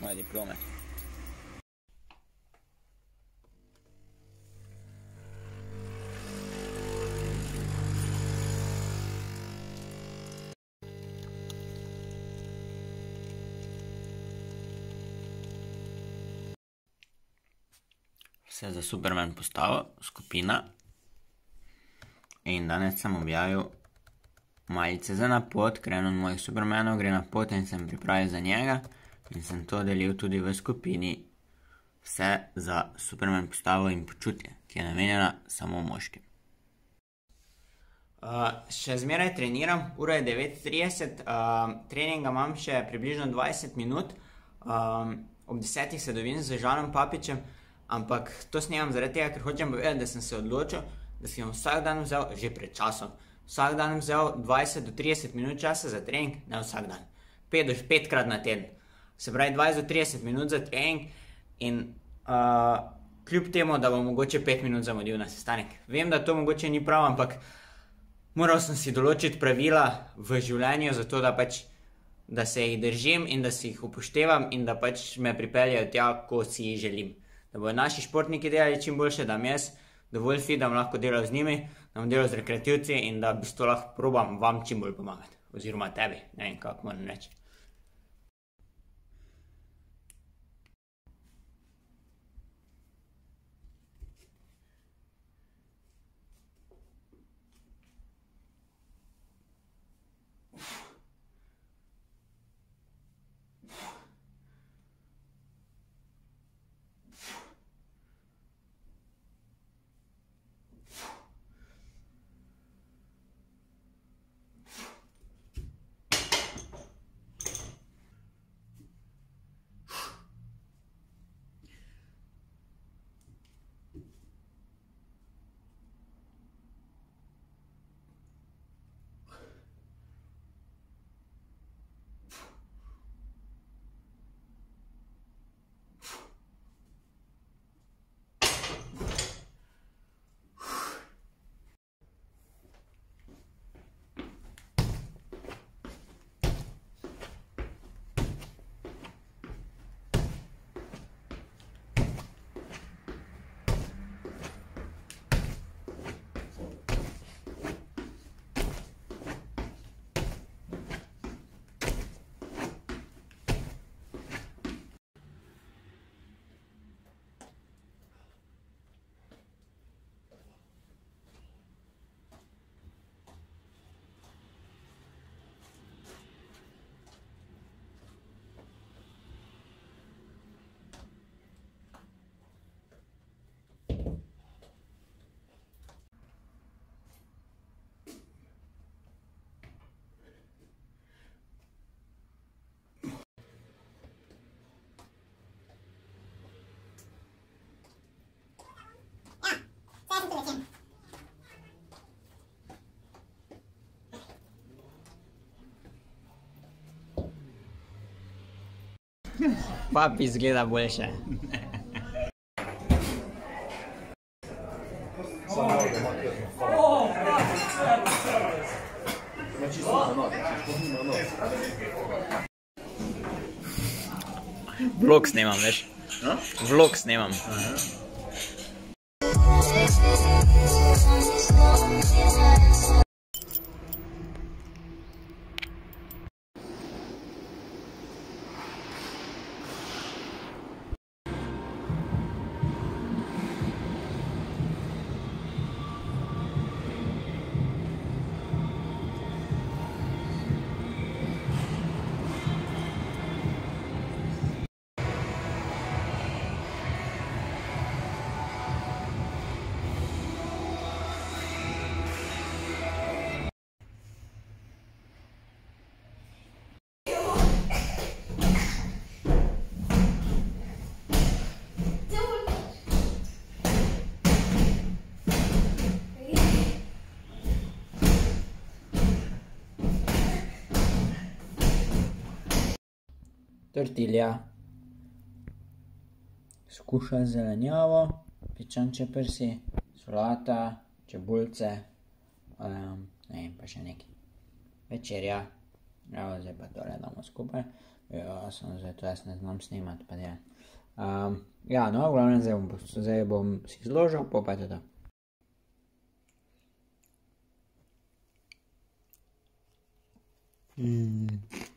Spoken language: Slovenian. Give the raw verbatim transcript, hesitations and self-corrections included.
moje diplome. Vse za Superman postavo, skupina. In danes sem objavil majice za na pot, ker eno od mojih Supermanov gre na pot in sem pripravil za njega. In sem to delil tudi v skupini Vse za Superman postavo in počutje, ki je namenjena samo moškim. Uh, še zmeraj treniram, ura je devet trideset, uh, treninga imam še približno dvajset minut, um, ob desetih se dobim z Žanom Papičem, ampak to snemam zaradi tega, ker hočem povedati, da sem se odločil, da si bom vsak dan vzel, že pred časom, vsak dan vzel dvajset do trideset minut časa za trening, ne vsak dan, pet do petkrat na teden. Se pravi dvajset do trideset minut za trening in uh, kljub temu, da bom mogoče pet minut zamudil na sestanek. Vem, da to mogoče ni prav, ampak moral sem si določiti pravila v življenju, zato da pač, da se jih držim in da si jih upoštevam in da pač me pripeljajo tja, ko si jih želim. Da bodo naši športniki delali čim boljše, da bom jaz dovolj fit, da bom lahko delal z njimi, da bom delal z rekreativci in da v bistvu lahko probam vam čim bolj pomagati. Oziroma tebi, ne vem, kako moram reči. Papi izgleda boljše. Vlog snemam, veš? Vlog snemam. Tortilja, skuša z zelenjavo, pičančje prsi, solata, čebulce, um, ne vem, pa še nekaj. Večerja, Evo, zdaj pa to redamo skupaj. Ja, sem zdaj to jaz ne znam snimati, pa je. Um, ja, no, v glavnem zdaj bom, zdaj bom si zložil, pa pa je to. Mm.